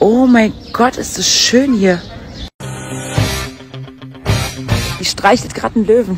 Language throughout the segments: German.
Oh mein Gott, ist das schön hier. Die streichelt gerade einen Löwen.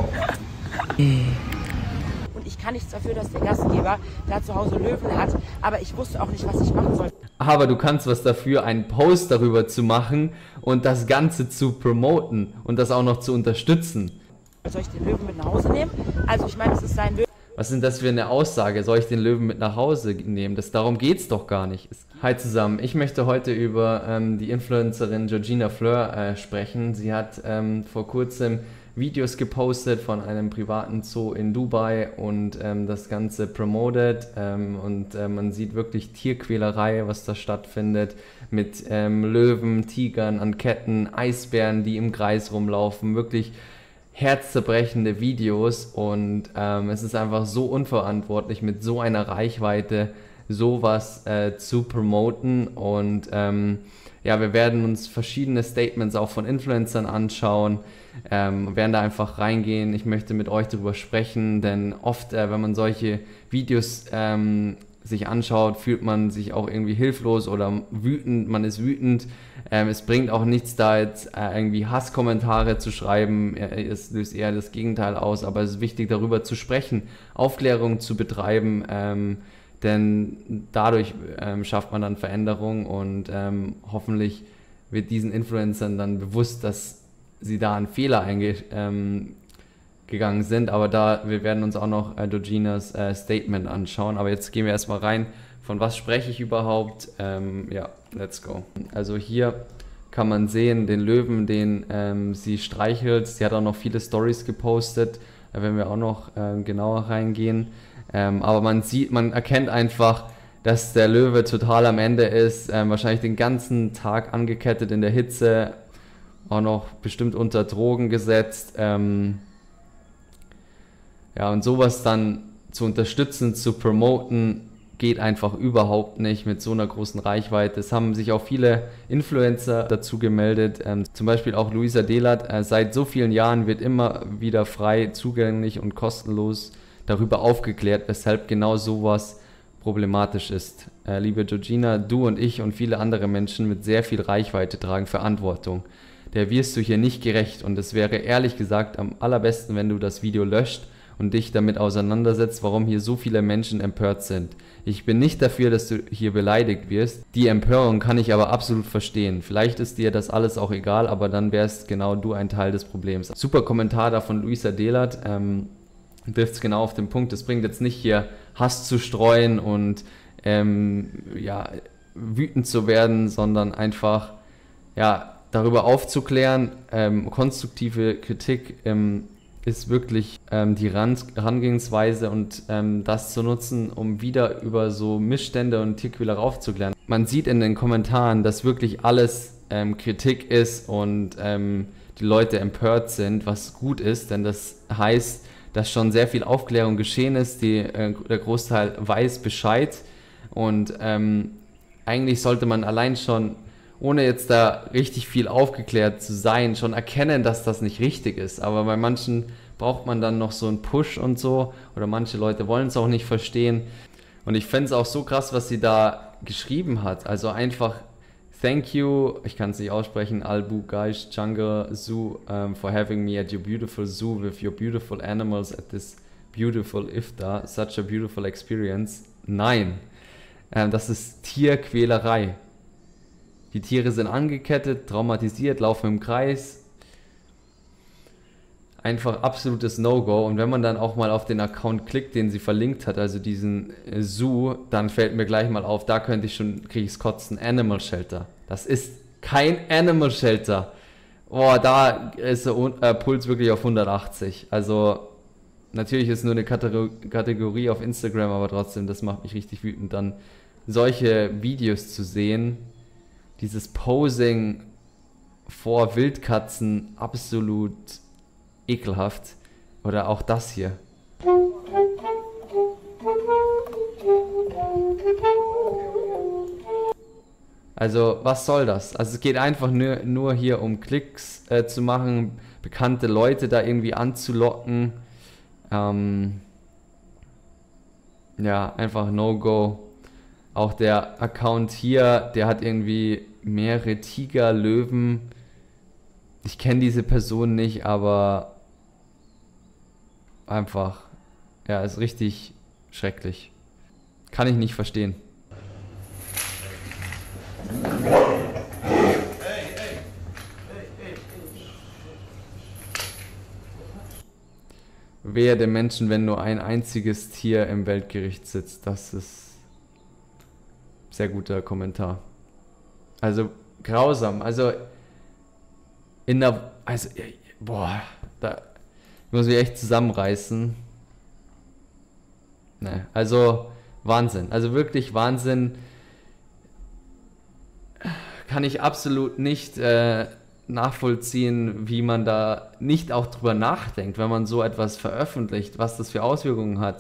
Und ich kann nichts dafür, dass der Gastgeber da zu Hause Löwen hat, aber ich wusste auch nicht, was ich machen soll. Aber du kannst was dafür, einen Post darüber zu machen und das Ganze zu promoten und das auch noch zu unterstützen. Soll ich den Löwen mit nach Hause nehmen? Also ich meine, es ist sein Löwen. Was ist denn das für eine Aussage? Soll ich den Löwen mit nach Hause nehmen? Darum geht's doch gar nicht. Hi zusammen, ich möchte heute über die Influencerin Georgina Fleur sprechen. Sie hat vor kurzem Videos gepostet von einem privaten Zoo in Dubai und das Ganze promoted und man sieht wirklich Tierquälerei, was da stattfindet, mit Löwen, Tigern an Ketten, Eisbären, die im Kreis rumlaufen, wirklich herzzerbrechende Videos und es ist einfach so unverantwortlich, mit so einer Reichweite sowas zu promoten und ja, wir werden uns verschiedene Statements auch von Influencern anschauen, werden da einfach reingehen. Ich möchte mit euch darüber sprechen, denn oft, wenn man solche Videos sich anschaut, fühlt man sich auch irgendwie hilflos oder wütend, man ist wütend. Es bringt auch nichts, da jetzt irgendwie Hasskommentare zu schreiben, es löst eher das Gegenteil aus, aber es ist wichtig, darüber zu sprechen, Aufklärung zu betreiben, denn dadurch schafft man dann Veränderung und hoffentlich wird diesen Influencern dann bewusst, dass sie da einen Fehler gegangen sind, aber wir werden uns auch noch Georginas Statement anschauen, aber jetzt gehen wir erstmal rein, von was spreche ich überhaupt, ja, let's go. Also hier kann man sehen, den Löwen, den sie streichelt, sie hat auch noch viele Stories gepostet, da werden wir auch noch genauer reingehen, aber man erkennt einfach, dass der Löwe total am Ende ist, wahrscheinlich den ganzen Tag angekettet in der Hitze, auch noch bestimmt unter Drogen gesetzt, ja, und sowas dann zu unterstützen, zu promoten, geht einfach überhaupt nicht mit so einer großen Reichweite. Es haben sich auch viele Influencer dazu gemeldet, zum Beispiel auch Luisa Delat. Seit so vielen Jahren wird immer wieder frei, zugänglich und kostenlos darüber aufgeklärt, weshalb genau sowas problematisch ist. Liebe Georgina, du und ich und viele andere Menschen mit sehr viel Reichweite tragen Verantwortung. Der wirst du hier nicht gerecht und es wäre ehrlich gesagt am allerbesten, wenn du das Video löscht und dich damit auseinandersetzt, warum hier so viele Menschen empört sind. Ich bin nicht dafür, dass du hier beleidigt wirst. Die Empörung kann ich aber absolut verstehen. Vielleicht ist dir das alles auch egal, aber dann wärst genau du ein Teil des Problems. Super Kommentar da von Luisa Delat. Trifft es genau auf den Punkt. Es bringt jetzt nicht hier Hass zu streuen und ja, wütend zu werden, sondern einfach ja, darüber aufzuklären. Konstruktive Kritik ist wirklich die Herangehensweise und das zu nutzen, um wieder über so Missstände und Tierquälerei aufzuklären. Man sieht in den Kommentaren, dass wirklich alles Kritik ist und die Leute empört sind, was gut ist, denn das heißt, dass schon sehr viel Aufklärung geschehen ist, der Großteil weiß Bescheid und eigentlich sollte man allein schon, ohne jetzt da richtig viel aufgeklärt zu sein, schon erkennen, dass das nicht richtig ist. Aber bei manchen braucht man dann noch so einen Push und so. Oder manche Leute wollen es auch nicht verstehen. Und ich fände es auch so krass, was sie da geschrieben hat. Also einfach, thank you, ich kann es nicht aussprechen, Albu Gaish Jungle Zoo for having me at your beautiful zoo with your beautiful animals at this beautiful Iftar. Such a beautiful experience. Nein, das ist Tierquälerei. Die Tiere sind angekettet, traumatisiert, laufen im Kreis. Einfach absolutes No-Go. Und wenn man dann auch mal auf den Account klickt, den sie verlinkt hat, also diesen Zoo, dann fällt mir gleich mal auf, da könnte ich schon, kriege ich es kotzen, Animal Shelter. Das ist kein Animal Shelter. Boah, da ist der Puls wirklich auf 180. Also natürlich ist nur eine Kategorie auf Instagram, aber trotzdem, das macht mich richtig wütend, dann solche Videos zu sehen. Dieses Posing vor Wildkatzen, absolut ekelhaft. Oder auch das hier. Also, was soll das? Also, es geht einfach nur hier um Klicks zu machen, bekannte Leute da irgendwie anzulocken. Ja, einfach No-Go. Auch der Account hier, der hat irgendwie mehrere Tiger, Löwen. Ich kenne diese Person nicht, aber einfach, ja, ist richtig schrecklich. Kann ich nicht verstehen. Wehe dem Menschen, wenn nur ein einziges Tier im Weltgericht sitzt. Das ist ein sehr guter Kommentar. Also grausam. Also in der... Also, boah, da muss ich echt zusammenreißen. Ne, also Wahnsinn. Also wirklich Wahnsinn. Kann ich absolut nicht nachvollziehen, wie man da nicht auch drüber nachdenkt, wenn man so etwas veröffentlicht, was das für Auswirkungen hat.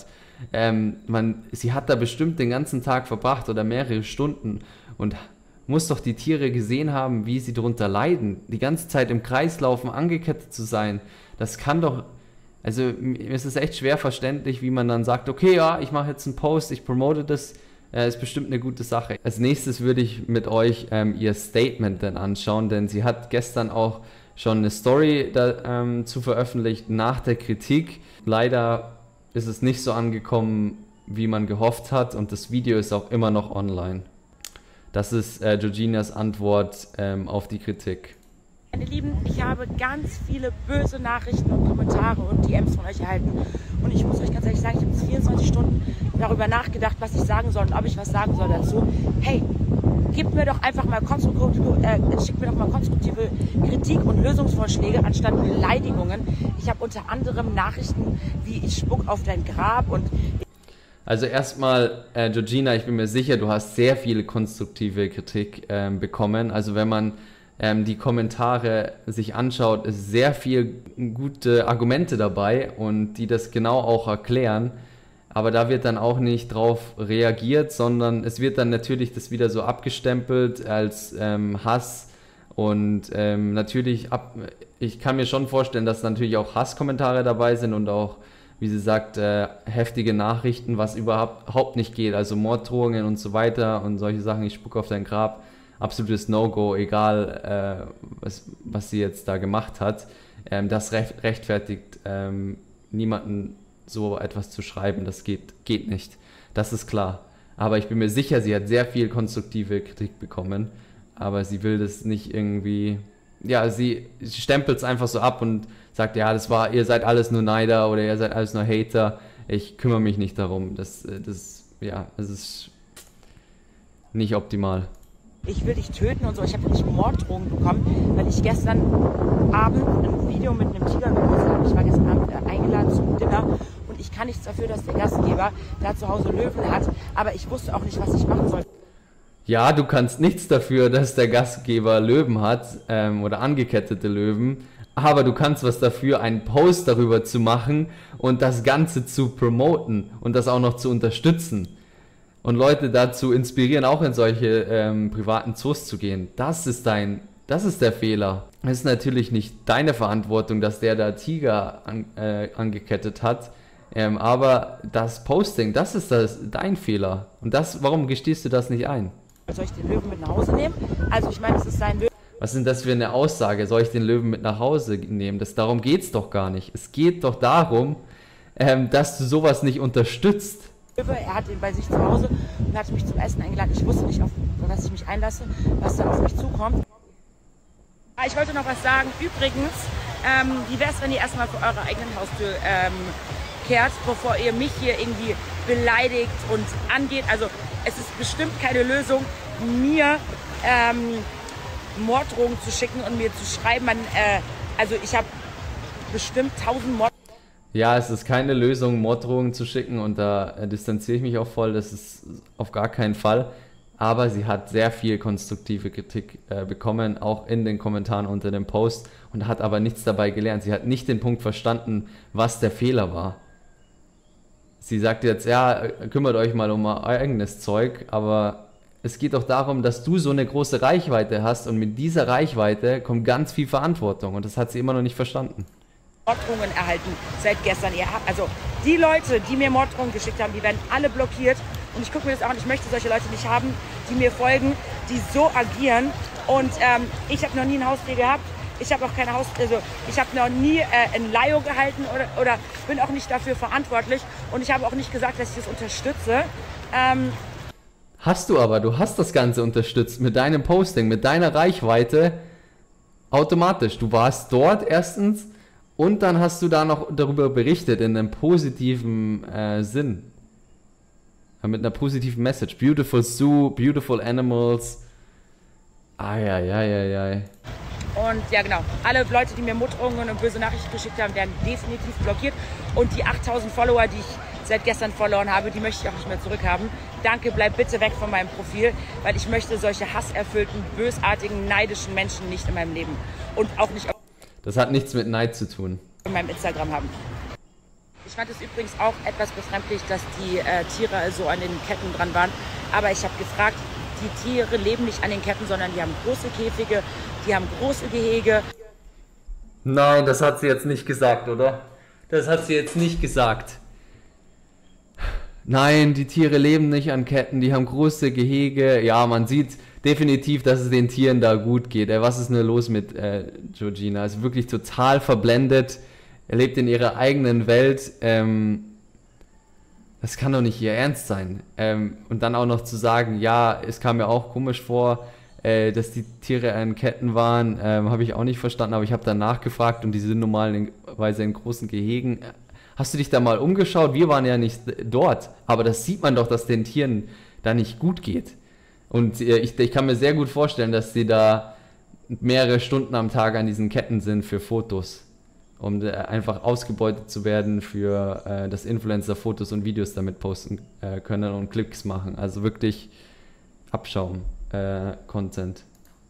Sie hat da bestimmt den ganzen Tag verbracht oder mehrere Stunden und muss doch die Tiere gesehen haben, wie sie darunter leiden. Die ganze Zeit im Kreis laufen, angekettet zu sein, das kann doch... Also mir ist es echt schwer verständlich, wie man dann sagt, okay, ja, ich mache jetzt einen Post, ich promote das, ist bestimmt eine gute Sache. Als nächstes würde ich mit euch ihr Statement dann anschauen, denn sie hat gestern auch schon eine Story zu veröffentlicht nach der Kritik. Leider ist es nicht so angekommen, wie man gehofft hat, und das Video ist auch immer noch online. Das ist Georginas Antwort auf die Kritik. Meine Lieben, ich habe ganz viele böse Nachrichten und Kommentare und DMs von euch erhalten. Und ich muss euch ganz ehrlich sagen, ich habe jetzt 24 Stunden darüber nachgedacht, was ich sagen soll und ob ich was sagen soll dazu. Hey, schickt mir doch mal konstruktive Kritik und Lösungsvorschläge anstatt Beleidigungen. Ich habe unter anderem Nachrichten wie ich spuck auf dein Grab und... Also erstmal, Georgina, ich bin mir sicher, du hast sehr viel konstruktive Kritik bekommen. Also wenn man die Kommentare sich anschaut, ist sehr viel gute Argumente dabei und die das genau auch erklären. Aber da wird dann auch nicht drauf reagiert, sondern es wird dann natürlich das wieder so abgestempelt als Hass. Und natürlich, ich kann mir schon vorstellen, dass natürlich auch Hasskommentare dabei sind und auch, wie sie sagt, heftige Nachrichten, was überhaupt nicht geht. Also Morddrohungen und so weiter und solche Sachen, ich spucke auf dein Grab. Absolutes No-Go, egal was sie jetzt da gemacht hat. Das rechtfertigt niemanden, so etwas zu schreiben. Das geht nicht. Das ist klar. Aber ich bin mir sicher, sie hat sehr viel konstruktive Kritik bekommen. Aber sie will das nicht irgendwie... Ja, sie stempelt es einfach so ab und sagt, ja, ihr seid alles nur Neider oder ihr seid alles nur Hater. Ich kümmere mich nicht darum. Das ist nicht optimal. Ich will dich töten und so. Ich habe nämlich Morddrohungen bekommen, weil ich gestern Abend ein Video mit einem Tiger gepostet habe. Ich war gestern Abend eingeladen zum Dinner und ich kann nichts dafür, dass der Gastgeber da zu Hause Löwen hat, aber ich wusste auch nicht, was ich machen soll. Ja, du kannst nichts dafür, dass der Gastgeber Löwen hat oder angekettete Löwen, aber du kannst was dafür, einen Post darüber zu machen und das Ganze zu promoten und das auch noch zu unterstützen. Und Leute dazu inspirieren, auch in solche privaten Zoos zu gehen. Das ist der Fehler. Es ist natürlich nicht deine Verantwortung, dass der da Tiger angekettet hat. Aber das Posting, das ist dein Fehler. Und warum gestehst du das nicht ein? Soll ich den Löwen mit nach Hause nehmen? Also ich meine, es ist sein Löwen. Was ist denn das für eine Aussage? Soll ich den Löwen mit nach Hause nehmen? Darum geht es doch gar nicht. Es geht doch darum, dass du sowas nicht unterstützt. Er hat ihn bei sich zu Hause und hat mich zum Essen eingeladen. Ich wusste nicht, auf was ich mich einlasse, was dann auf mich zukommt. Ich wollte noch was sagen. Übrigens, wie wäre es, wenn ihr erstmal vor eurer eigenen Haustür kehrt, bevor ihr mich hier irgendwie beleidigt und angeht. Also es ist bestimmt keine Lösung, mir Morddrohungen zu schicken und mir zu schreiben. Also ich habe bestimmt 1000 Morddrohungen. Ja, es ist keine Lösung, Morddrohungen zu schicken und da distanziere ich mich auch voll, das ist auf gar keinen Fall. Aber sie hat sehr viel konstruktive Kritik bekommen, auch in den Kommentaren unter dem Post und hat aber nichts dabei gelernt. Sie hat nicht den Punkt verstanden, was der Fehler war. Sie sagt jetzt, ja, kümmert euch mal um euer eigenes Zeug, aber es geht doch darum, dass du so eine große Reichweite hast und mit dieser Reichweite kommt ganz viel Verantwortung und das hat sie immer noch nicht verstanden. Morddrohungen erhalten seit gestern. Also die Leute, die mir Morddrohungen geschickt haben, die werden alle blockiert Und ich gucke mir das auch an. Ich möchte solche Leute nicht haben, die mir folgen, die so agieren. Und ich habe noch nie ein Haustier gehabt. Ich habe auch keine also ich habe noch nie ein Laio gehalten oder bin auch nicht dafür verantwortlich. Und ich habe auch nicht gesagt, dass ich das unterstütze. Hast du aber, du hast das Ganze unterstützt mit deinem Posting, mit deiner Reichweite automatisch. Du warst dort erstens und dann hast du da noch darüber berichtet in einem positiven Sinn. Mit einer positiven Message. Beautiful Zoo, beautiful animals. Ai. Und ja, genau. Alle Leute, die mir Morddrohungen und böse Nachrichten geschickt haben, werden definitiv blockiert. Und die 8000 Follower, die ich seit gestern verloren habe, die möchte ich auch nicht mehr zurückhaben. Danke, bleib bitte weg von meinem Profil, weil ich möchte solche hasserfüllten, bösartigen, neidischen Menschen nicht in meinem Leben. Und auch nicht auf Das hat nichts mit Neid zu tun. in meinem Instagram haben. Ich fand es übrigens auch etwas befremdlich, dass die Tiere so an den Ketten dran waren. Aber ich habe gefragt, die Tiere leben nicht an den Ketten, sondern die haben große Käfige, die haben große Gehege. Nein, das hat sie jetzt nicht gesagt, oder? Das hat sie jetzt nicht gesagt. Nein, die Tiere leben nicht an Ketten, die haben große Gehege. Ja, man sieht definitiv, dass es den Tieren da gut geht. Was ist nur los mit Georgina? Ist wirklich total verblendet. Er lebt in ihrer eigenen Welt. Das kann doch nicht ihr Ernst sein. Und dann auch noch zu sagen, ja, es kam mir auch komisch vor, dass die Tiere an Ketten waren, habe ich auch nicht verstanden, aber ich habe dann nachgefragt und die sind normalerweise in großen Gehegen. Hast du dich da mal umgeschaut? Wir waren ja nicht dort, aber das sieht man doch, dass den Tieren da nicht gut geht. Und ich kann mir sehr gut vorstellen, dass sie da mehrere Stunden am Tag an diesen Ketten sind für Fotos, um einfach ausgebeutet zu werden für dass Influencer Fotos und Videos damit posten können und Klicks machen. Also wirklich Abschaum Content.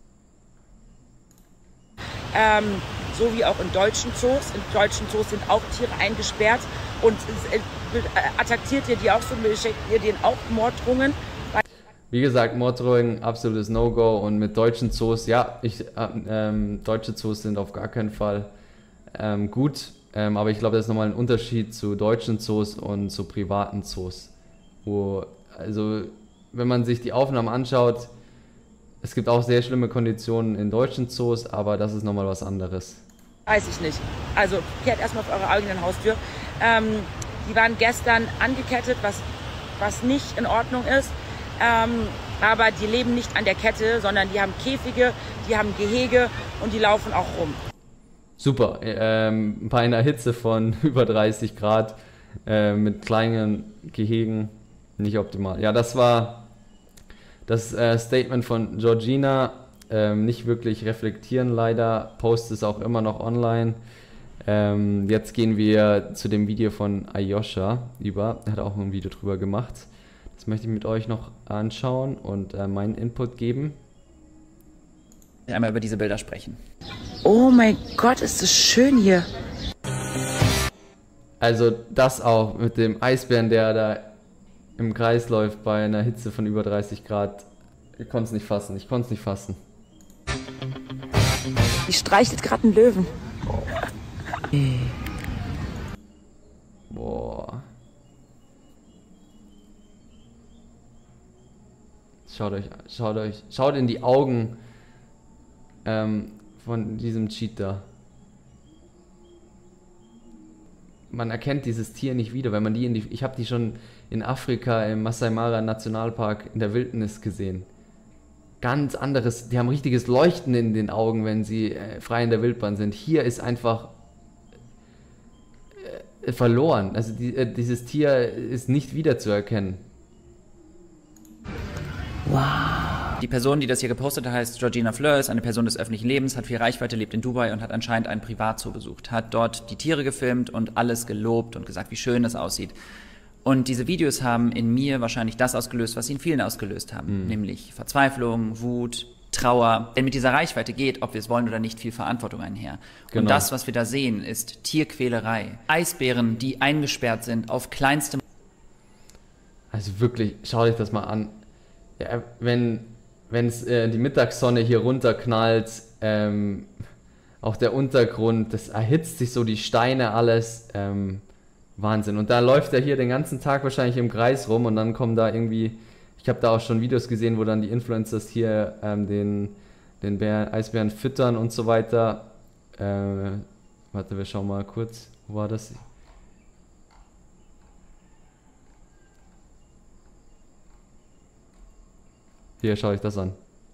So wie auch in deutschen Zoos. In deutschen Zoos sind auch Tiere eingesperrt und attackiert ihr die auch so, schickt ihr denen auch Morddrohungen. Wie gesagt, Morddrohungen, absolutes No-Go und mit deutschen Zoos, ja, deutsche Zoos sind auf gar keinen Fall gut, aber ich glaube, das ist nochmal ein Unterschied zu deutschen Zoos und zu privaten Zoos. Also, wenn man sich die Aufnahmen anschaut, es gibt auch sehr schlimme Konditionen in deutschen Zoos, aber das ist nochmal was anderes. Weiß ich nicht. Also, kehrt erstmal auf eure eigenen Haustür. Die waren gestern angekettet, was nicht in Ordnung ist. Aber die leben nicht an der Kette, sondern die haben Käfige, die haben Gehege und die laufen auch rum. Super, bei einer Hitze von über 30 Grad mit kleinen Gehegen nicht optimal. Ja, das war das Statement von Georgina, nicht wirklich reflektieren leider, Post ist auch immer noch online. Jetzt gehen wir zu dem Video von Ayosha über, er hat auch ein Video drüber gemacht. Das möchte ich mit euch noch anschauen und meinen Input geben. Einmal über diese Bilder sprechen. Oh mein Gott, ist das schön hier. Also das auch mit dem Eisbären, der da im Kreis läuft bei einer Hitze von über 30 Grad. Ich konnte es nicht fassen, Die streichelt gerade einen Löwen. Boah. Schaut in die Augen von diesem Cheetah. Man erkennt dieses Tier nicht wieder, wenn man ich habe die schon in Afrika im Masai Mara Nationalpark in der Wildnis gesehen. Ganz anderes, die haben richtiges Leuchten in den Augen, wenn sie frei in der Wildbahn sind. Hier ist einfach verloren. Also dieses Tier ist nicht wiederzuerkennen. Wow. Die Person, die das hier gepostet hat, heißt Georgina Fleur, ist eine Person des öffentlichen Lebens, hat viel Reichweite, lebt in Dubai und hat anscheinend einen Privatzoo besucht. Hat dort die Tiere gefilmt und alles gelobt und gesagt, wie schön das aussieht. Und diese Videos haben in mir wahrscheinlich das ausgelöst, was sie in vielen ausgelöst haben. Nämlich Verzweiflung, Wut, Trauer. Denn mit dieser Reichweite geht, ob wir es wollen oder nicht, viel Verantwortung einher. Genau. Und das, was wir da sehen, ist Tierquälerei. Eisbären, die eingesperrt sind auf kleinste... Also wirklich, schau dich das mal an. Ja, wenn die Mittagssonne hier runterknallt, auch der Untergrund, das erhitzt sich so, die Steine, alles. Wahnsinn. Und da läuft er hier den ganzen Tag wahrscheinlich im Kreis rum und dann kommen da irgendwie, ich habe da auch schon Videos gesehen, wo dann die Influencers hier den Eisbären füttern und so weiter. Warte, wir schauen mal kurz, wo war das? Hier, schaue ich das an.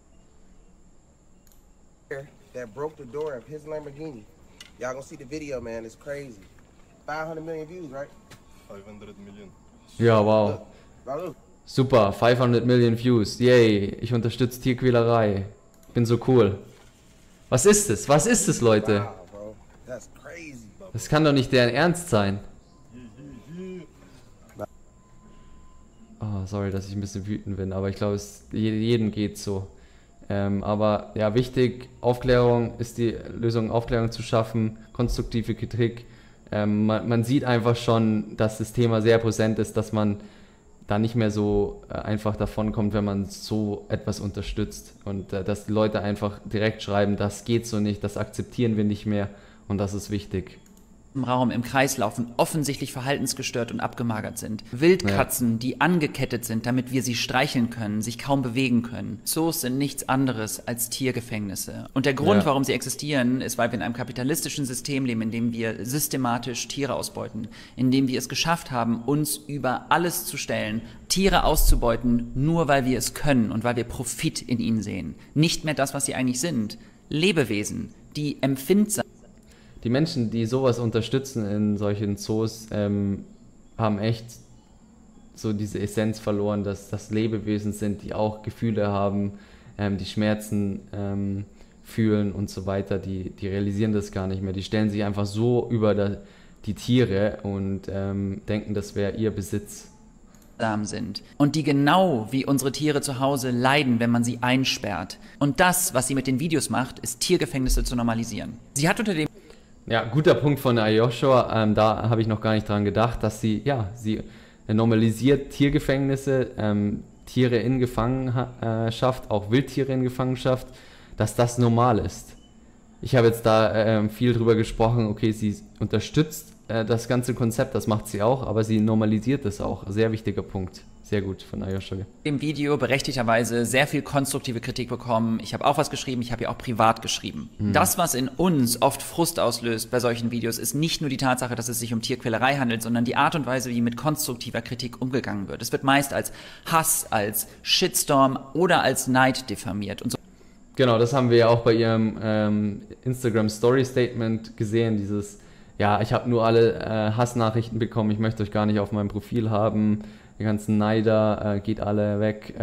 That broke the door of his Lamborghini. Y'all gonna see the video, man. It's crazy. 500 million views, right? 500 million. Ja, wow. Look. Super, 500 Millionen Views. Yay, ich unterstütze Tierquälerei. Bin so cool. Was ist es? Was ist es, Leute? Wow, bro. That's crazy. Das kann doch nicht deren Ernst sein. Oh, sorry, dass ich ein bisschen wütend bin, aber ich glaube, es jedem geht so. Aber ja, wichtig, Aufklärung ist die Lösung, Aufklärung zu schaffen, konstruktive Kritik. Man sieht einfach schon, dass das Thema sehr präsent ist, dass man da nicht mehr so einfach davon kommt, wenn man so etwas unterstützt. Und dass die Leute einfach direkt schreiben, das geht so nicht, das akzeptieren wir nicht mehr und das ist wichtig. Im Raum im Kreis laufen, offensichtlich verhaltensgestört und abgemagert sind. Wildkatzen, die angekettet sind, damit wir sie streicheln können, sich kaum bewegen können. Zoos sind nichts anderes als Tiergefängnisse. Und der Grund, warum sie existieren, ist, weil wir in einem kapitalistischen System leben, in dem wir systematisch Tiere ausbeuten. In dem wir es geschafft haben, uns über alles zu stellen, Tiere auszubeuten, nur weil wir es können und weil wir Profit in ihnen sehen. Nicht mehr das, was sie eigentlich sind. Lebewesen, die empfindsam. Die Menschen, die sowas unterstützen in solchen Zoos, haben echt so diese Essenz verloren, dass das Lebewesen sind, die auch Gefühle haben, die Schmerzen fühlen und so weiter. Die realisieren das gar nicht mehr. Die stellen sich einfach so über die Tiere und denken, das wäre ihr Besitz. Sind und die genau wie unsere Tiere zu Hause leiden, wenn man sie einsperrt. Und das, was sie mit den Videos macht, ist Tiergefängnisse zu normalisieren. Sie hat unter dem Ja, guter Punkt von Ayoshua, da habe ich noch gar nicht dran gedacht, dass sie normalisiert Tiergefängnisse, Tiere in Gefangenschaft, auch Wildtiere in Gefangenschaft, dass das normal ist. Ich habe jetzt da viel drüber gesprochen, okay, sie unterstützt das ganze Konzept, das macht sie auch, aber sie normalisiert es auch. Sehr wichtiger Punkt. Sehr gut von Ayoshua. Im Video berechtigterweise sehr viel konstruktive Kritik bekommen. Ich habe auch was geschrieben, ich habe ja auch privat geschrieben. Das, was in uns oft Frust auslöst bei solchen Videos, ist nicht nur die Tatsache, dass es sich um Tierquälerei handelt, sondern die Art und Weise, wie mit konstruktiver Kritik umgegangen wird. Es wird meist als Hass, als Shitstorm oder als Neid diffamiert. Und so. Genau, das haben wir ja auch bei ihrem Instagram-Story-Statement gesehen, dieses, ja, ich habe nur alle Hassnachrichten bekommen, ich möchte euch gar nicht auf meinem Profil haben, die ganzen Neider, geht alle weg,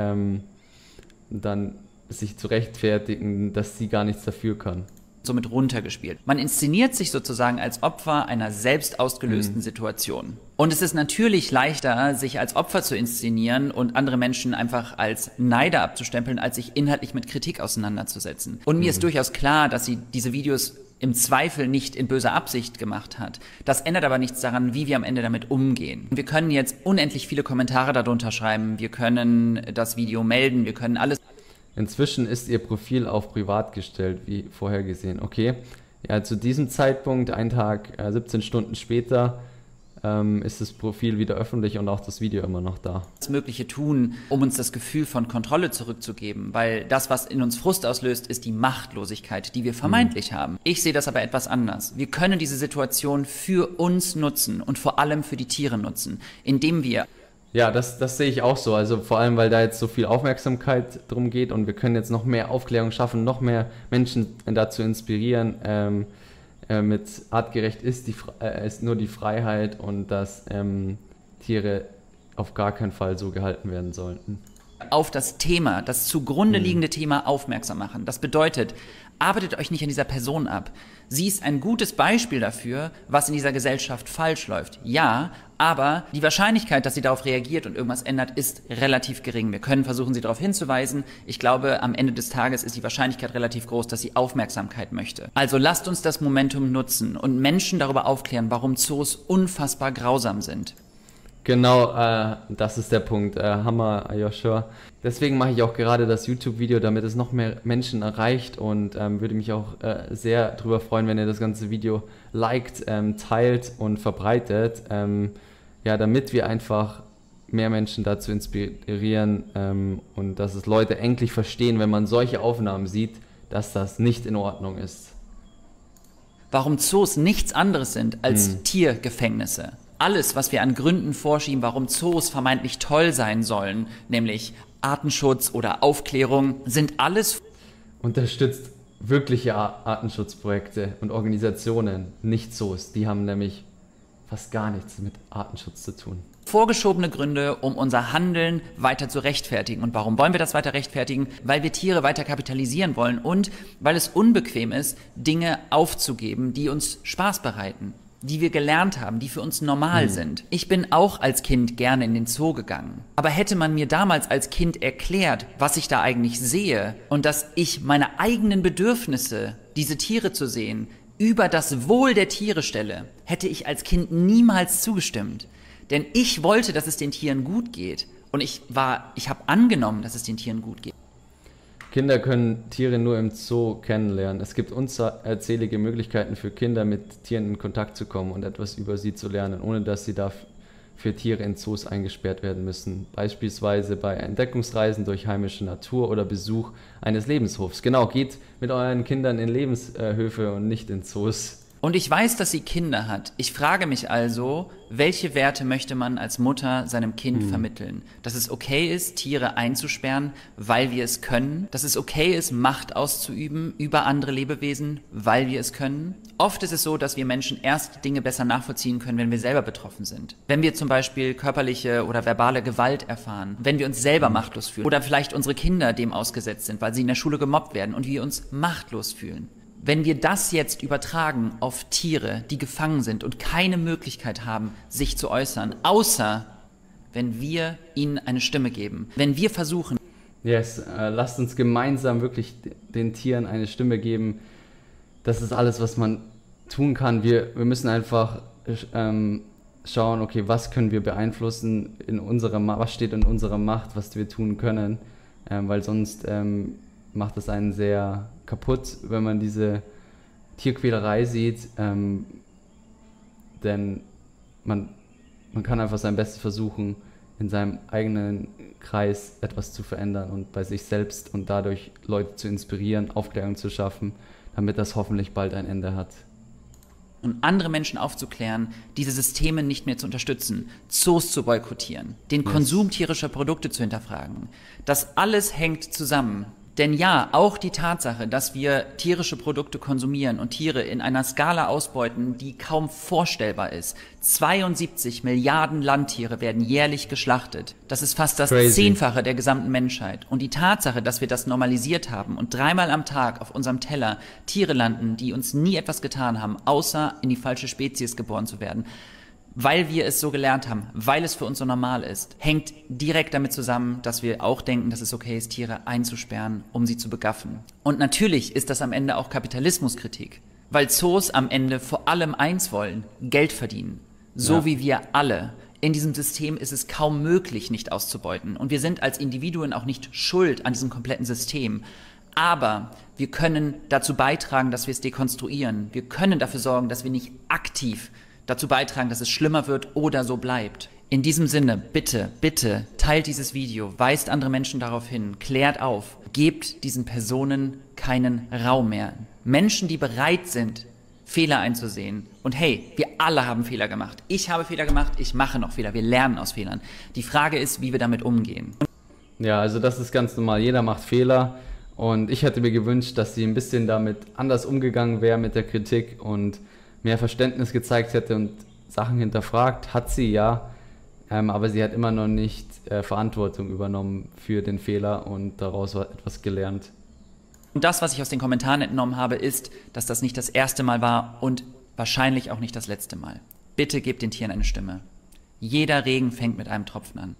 dann sich zu rechtfertigen, dass sie gar nichts dafür kann. Somit runtergespielt. Man inszeniert sich sozusagen als Opfer einer selbst ausgelösten Situation. Und es ist natürlich leichter, sich als Opfer zu inszenieren und andere Menschen einfach als Neider abzustempeln, als sich inhaltlich mit Kritik auseinanderzusetzen. Und mir ist durchaus klar, dass sie diese Videos im Zweifel nicht in böser Absicht gemacht hat. Das ändert aber nichts daran, wie wir am Ende damit umgehen. Wir können jetzt unendlich viele Kommentare darunter schreiben, wir können das Video melden, wir können alles. Inzwischen ist ihr Profil auf privat gestellt, wie vorher gesehen. Okay, ja, zu diesem Zeitpunkt, ein Tag, 17 Stunden später, ist das Profil wieder öffentlich und auch das Video immer noch da. Das Mögliche tun, um uns das Gefühl von Kontrolle zurückzugeben, weil das, was in uns Frust auslöst, ist die Machtlosigkeit, die wir vermeintlich haben. Ich sehe das aber etwas anders. Wir können diese Situation für uns nutzen und vor allem für die Tiere nutzen, indem wir... Ja, das sehe ich auch so. Also vor allem, weil da jetzt so viel Aufmerksamkeit drum geht und wir können jetzt noch mehr Aufklärung schaffen, noch mehr Menschen dazu inspirieren. Mit artgerecht ist nur die Freiheit und dass Tiere auf gar keinen Fall so gehalten werden sollten. Auf das Thema, das zugrunde liegende Thema aufmerksam machen. Das bedeutet, arbeitet euch nicht an dieser Person ab. Sie ist ein gutes Beispiel dafür, was in dieser Gesellschaft falsch läuft. Ja, aber die Wahrscheinlichkeit, dass sie darauf reagiert und irgendwas ändert, ist relativ gering. Wir können versuchen, sie darauf hinzuweisen. Ich glaube, am Ende des Tages ist die Wahrscheinlichkeit relativ groß, dass sie Aufmerksamkeit möchte. Also lasst uns das Momentum nutzen und Menschen darüber aufklären, warum Zoos unfassbar grausam sind. Genau, das ist der Punkt. Hammer, Joshua. Deswegen mache ich auch gerade das YouTube-Video, damit es noch mehr Menschen erreicht und würde mich auch sehr darüber freuen, wenn ihr das ganze Video liked, teilt und verbreitet. Ja, damit wir einfach mehr Menschen dazu inspirieren und dass es Leute endlich verstehen, wenn man solche Aufnahmen sieht, dass das nicht in Ordnung ist. Warum Zoos nichts anderes sind als Tiergefängnisse. Alles, was wir an Gründen vorschieben, warum Zoos vermeintlich toll sein sollen, nämlich Artenschutz oder Aufklärung, sind alles Unterstützt wirkliche Artenschutzprojekte und Organisationen, nicht Zoos. Die haben nämlich fast gar nichts mit Artenschutz zu tun. vorgeschobene Gründe, um unser Handeln weiter zu rechtfertigen. Und warum wollen wir das weiter rechtfertigen? Weil wir Tiere weiter kapitalisieren wollen und weil es unbequem ist, Dinge aufzugeben, die uns Spaß bereiten, die wir gelernt haben, die für uns normal sind. Ich bin auch als Kind gerne in den Zoo gegangen. Aber hätte man mir damals als Kind erklärt, was ich da eigentlich sehe und dass ich meine eigenen Bedürfnisse, diese Tiere zu sehen, über das Wohl der Tiere stelle, hätte ich als Kind niemals zugestimmt. Denn ich wollte, dass es den Tieren gut geht. Und ich habe angenommen, dass es den Tieren gut geht. Kinder können Tiere nur im Zoo kennenlernen. Es gibt unzählige Möglichkeiten für Kinder, mit Tieren in Kontakt zu kommen und etwas über sie zu lernen, ohne dass sie dafür Tiere in Zoos eingesperrt werden müssen. Beispielsweise bei Entdeckungsreisen durch heimische Natur oder Besuch eines Lebenshofs. Genau, geht mit euren Kindern in Lebenshöfe und nicht in Zoos. Und ich weiß, dass sie Kinder hat. Ich frage mich also, welche Werte möchte man als Mutter seinem Kind vermitteln? Dass es okay ist, Tiere einzusperren, weil wir es können. Dass es okay ist, Macht auszuüben über andere Lebewesen, weil wir es können. Oft ist es so, dass wir Menschen erst Dinge besser nachvollziehen können, wenn wir selber betroffen sind. Wenn wir zum Beispiel körperliche oder verbale Gewalt erfahren, wenn wir uns selber machtlos fühlen oder vielleicht unsere Kinder dem ausgesetzt sind, weil sie in der Schule gemobbt werden und wir uns machtlos fühlen. Wenn wir das jetzt übertragen auf Tiere, die gefangen sind und keine Möglichkeit haben, sich zu äußern, außer wenn wir ihnen eine Stimme geben, wenn wir versuchen. Yes, lasst uns gemeinsam wirklich den Tieren eine Stimme geben. Das ist alles, was man tun kann. Wir müssen einfach schauen, okay, was können wir beeinflussen, was steht in unserer Macht, was wir tun können, weil sonst macht es einen sehr kaputt, wenn man diese Tierquälerei sieht, denn man kann einfach sein Bestes versuchen, in seinem eigenen Kreis etwas zu verändern und bei sich selbst und dadurch Leute zu inspirieren, Aufklärung zu schaffen, damit das hoffentlich bald ein Ende hat. Und andere Menschen aufzuklären, diese Systeme nicht mehr zu unterstützen, Zoos zu boykottieren, den Konsum tierischer Produkte zu hinterfragen. Das alles hängt zusammen. Denn ja, auch die Tatsache, dass wir tierische Produkte konsumieren und Tiere in einer Skala ausbeuten, die kaum vorstellbar ist. 72 Milliarden Landtiere werden jährlich geschlachtet. Das ist fast das Zehnfache der gesamten Menschheit. Und die Tatsache, dass wir das normalisiert haben und 3-mal am Tag auf unserem Teller Tiere landen, die uns nie etwas getan haben, außer in die falsche Spezies geboren zu werden, weil wir es so gelernt haben, weil es für uns so normal ist, hängt direkt damit zusammen, dass wir auch denken, dass es okay ist, Tiere einzusperren, um sie zu begaffen. Und natürlich ist das am Ende auch Kapitalismuskritik, weil Zoos am Ende vor allem eins wollen, Geld verdienen. So wie wir alle. In diesem System ist es kaum möglich, nicht auszubeuten. Und wir sind als Individuen auch nicht schuld an diesem kompletten System. Aber wir können dazu beitragen, dass wir es dekonstruieren. Wir können dafür sorgen, dass wir nicht aktiv dazu beitragen, dass es schlimmer wird oder so bleibt. In diesem Sinne, bitte, bitte, teilt dieses Video, weist andere Menschen darauf hin, klärt auf, gebt diesen Personen keinen Raum mehr. Menschen, die bereit sind, Fehler einzusehen. Und hey, wir alle haben Fehler gemacht. Ich habe Fehler gemacht, ich mache noch Fehler, wir lernen aus Fehlern. Die Frage ist, wie wir damit umgehen. Ja, also das ist ganz normal, jeder macht Fehler. Und ich hätte mir gewünscht, dass sie ein bisschen damit anders umgegangen wäre mit der Kritik und mehr Verständnis gezeigt hätte und Sachen hinterfragt, hat sie ja, aber sie hat immer noch nicht Verantwortung übernommen für den Fehler und daraus etwas gelernt. Und das, was ich aus den Kommentaren entnommen habe, ist, dass das nicht das erste Mal war und wahrscheinlich auch nicht das letzte Mal. Bitte gebt den Tieren eine Stimme. Jeder Regen fängt mit einem Tropfen an.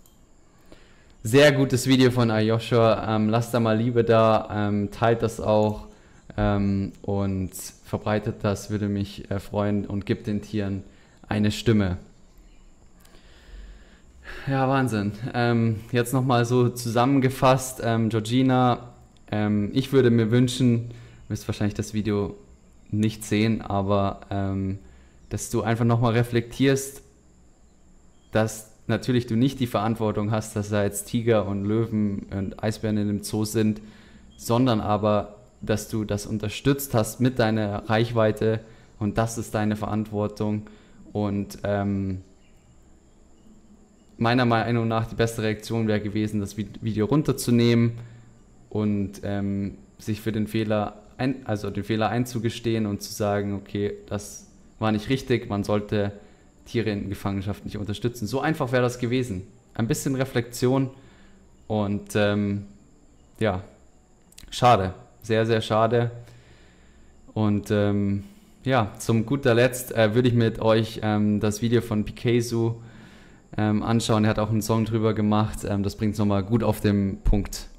Sehr gutes Video von Joshua. Lasst da mal Liebe da, teilt das auch und verbreitet das, würde mich freuen und gibt den Tieren eine Stimme. Ja, Wahnsinn. Jetzt nochmal so zusammengefasst, Georgina, ich würde mir wünschen, du wirst wahrscheinlich das Video nicht sehen, aber dass du einfach nochmal reflektierst, dass natürlich du nicht die Verantwortung hast, dass da jetzt Tiger und Löwen und Eisbären in dem Zoo sind, sondern aber, dass du das unterstützt hast mit deiner Reichweite und das ist deine Verantwortung und meiner Meinung nach die beste Reaktion wäre gewesen, das Video runterzunehmen und sich für den Fehler einzugestehen und zu sagen, okay, das war nicht richtig, man sollte Tiere in Gefangenschaft nicht unterstützen. So einfach wäre das gewesen. Ein bisschen Reflexion und ja, schade, sehr, sehr schade. Und ja, zum guter Letzt würde ich mit euch das Video von Piquezu anschauen. Er hat auch einen Song drüber gemacht. Das bringt es nochmal gut auf den Punkt.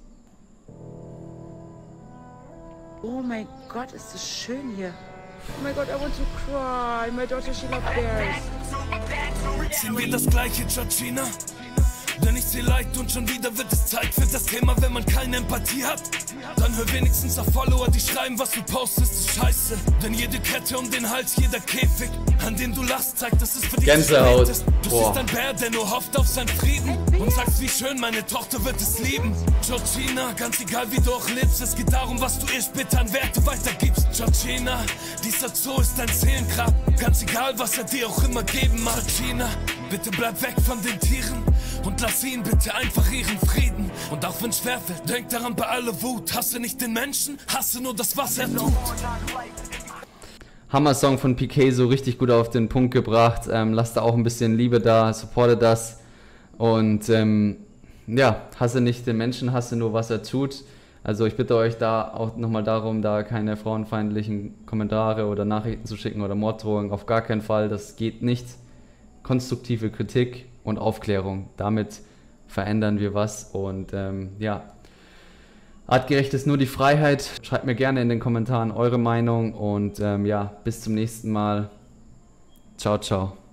Oh mein Gott, ist das schön hier. Oh mein Gott, I want to cry. My daughter, she loves bears. Sehen wir das gleiche, Georgina? Denn ich seh Leid und schon wieder wird es Zeit für das Thema, wenn man keine Empathie hat. Dann hör wenigstens auf Follower, die schreiben, was du postest, ist scheiße. Denn jede Kette um den Hals, jeder Käfig, an dem du lachst, zeigt, dass es für dich Gänsehaut. ist. Du siehst ein Bär, der nur hofft auf seinen Frieden und sagst, wie schön, meine Tochter wird es lieben. Georgina, ganz egal wie du auch lebst, es geht darum, was du ihr später an Werte weitergibst. Georgina, dieser Zoo ist dein Seelengrab, ganz egal, was er dir auch immer geben mag. Georgina, bitte bleib weg von den Tieren und lass ihn bitte einfach ihren Frieden. Und auch wenn schwerfällt, denk daran bei aller Wut, hasse nicht den Menschen, hasse nur das, was er tut. Hammer-Song von Piquezu, richtig gut auf den Punkt gebracht. Lasst da auch ein bisschen Liebe da, supportet das. Und ja, hasse nicht den Menschen, hasse nur, was er tut. Also ich bitte euch da auch nochmal darum, da keine frauenfeindlichen Kommentare oder Nachrichten zu schicken oder Morddrohungen. Auf gar keinen Fall, das geht nicht. Konstruktive Kritik und Aufklärung. Damit verändern wir was und ja, artgerecht ist nur die Freiheit. Schreibt mir gerne in den Kommentaren eure Meinung und ja, bis zum nächsten Mal. Ciao, ciao.